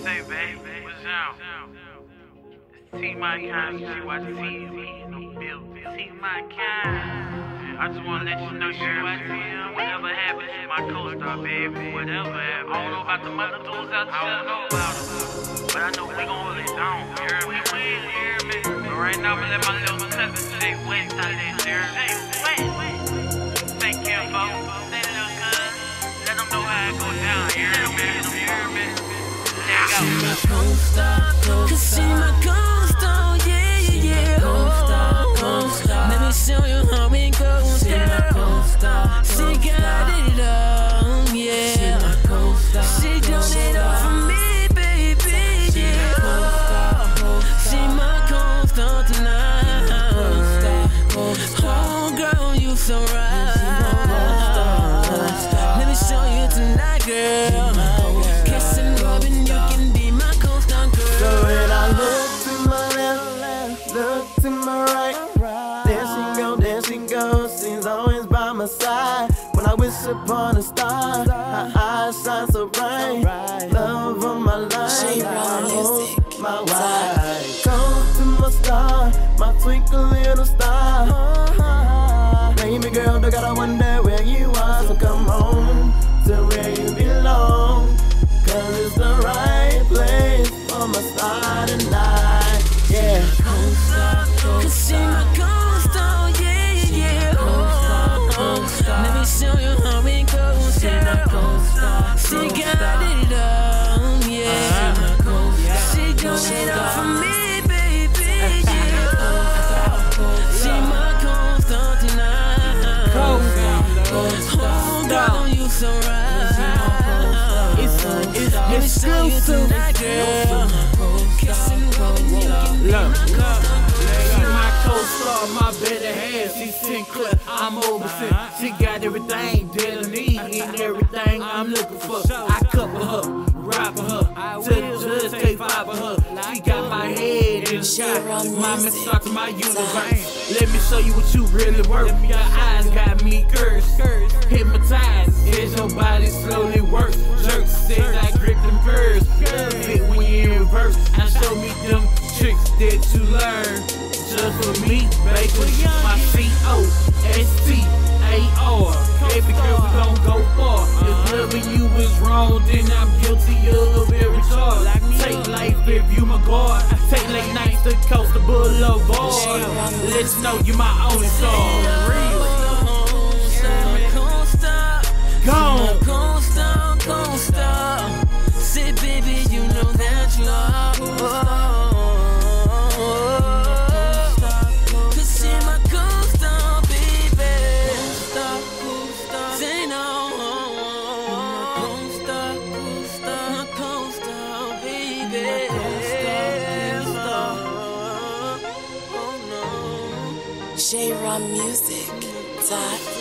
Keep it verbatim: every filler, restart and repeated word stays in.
say, baby, what's up? See my kind, see what I see in the building. See my kind. I just wanna let you know you what I see. Whatever happens, my co-star, baby. Whatever happens. I don't know about the mother dudes out there. I don't know about them. But I know we gon' hold it down. You hear me? You hear me? But right now, I'm gonna let my little cousin Jay West out there. You hear me? Thank you, folks. Say to them, cuz. Let them know how it go down. You hear me? You hear me? See my co-star, cause she my co-star, yeah, yeah, yeah. Co-star, co-star. Let me show you how it goes. She my co-star, she got it all, yeah. She my co-star, she done it all for me, baby, yeah. She my co-star tonight. Oh, girl, you so right. Let me show you tonight, girl. Kissing, rubbing. Look to my right, there she go, there she goes. She's always by my side. When I wish upon a star, her eyes shine so bright. Love on my life, I hold my wife. Go to my star, my twinkle little star. Baby girl, don't gotta wonder where you are. So come home to where you belong, cause it's the right place for my star tonight. Yeah. Cause she my co-star, yeah, yeah, oh, oh. Let me show you how it goes, she my co-star. She got it all, yeah. She done it all for me, baby, yeah. She my co-star tonight. Oh, girl, you so right. Let me show you tonight, girl. Look, look, she my co-star, my better half. She Sinclair, I'm overseas. She got everything that I need and everything I'm looking for. I couple her, ride for her, till the judge take five for her. She got my head in the sky, my massage, my universe. Let me show you what you really worth. Your eyes got me cursed, hypnotized as your body slowly works. Jerks says I grip them curves, fit when you in reverse. I show me them tricks that you learn just for me, baby. My C O S T A R. Baby girl, we gon' go far. If loving you is wrong, then I'm guilty of every charge. Take life if you my guard. Take late nights to Coastal Boulevard. Let you know you my only star. Real. Gone. Co-star, co-star. Say, baby, you know that you are. Cause she my co-star, baby. Say no. Co-star, co-star, co-star, baby. Oh no. J Rom Music dot